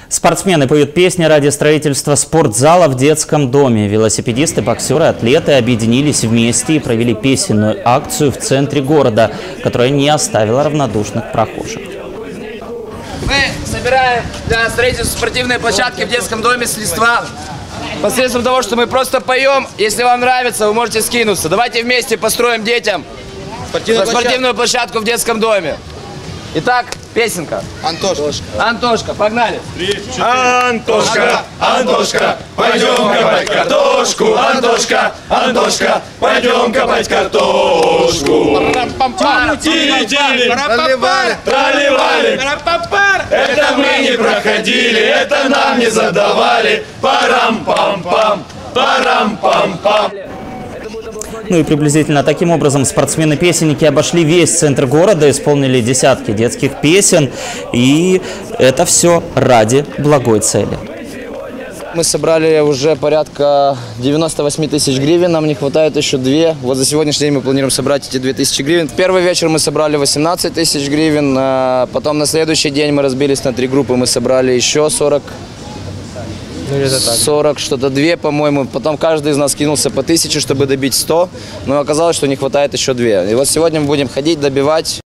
Спортсмены поют песни ради строительства спортзала в детском доме. Велосипедисты, боксеры, атлеты объединились вместе и провели песенную акцию в центре города, которая не оставила равнодушных прохожих. Мы собираем для строительства спортивной площадки в детском доме средства посредством того, что мы просто поем. Если вам нравится, вы можете скинуться. Давайте вместе построим детям спортивную площадку в детском доме. Итак, песенка. Антошка. Антошка, погнали. Антошка, Антошка, пойдем копать картошку. Антошка, Антошка, пойдем копать картошку. Тили-тили, проливали. Это мы не проходили, это нам не задавали. Парам-пам-пам, парам-пам-пам. Ну и приблизительно таким образом спортсмены-песенники обошли весь центр города, исполнили десятки детских песен. И это все ради благой цели. Мы собрали уже порядка 98 тысяч гривен, нам не хватает еще 2. Вот за сегодняшний день мы планируем собрать эти 2000 гривен. Первый вечер мы собрали 18 тысяч гривен, потом на следующий день мы разбились на 3 группы, мы собрали еще 40. 40, что-то 2, по-моему. Потом каждый из нас кинулся по 1000, чтобы добить 100. Но оказалось, что не хватает еще 2. И вот сегодня мы будем ходить, добивать.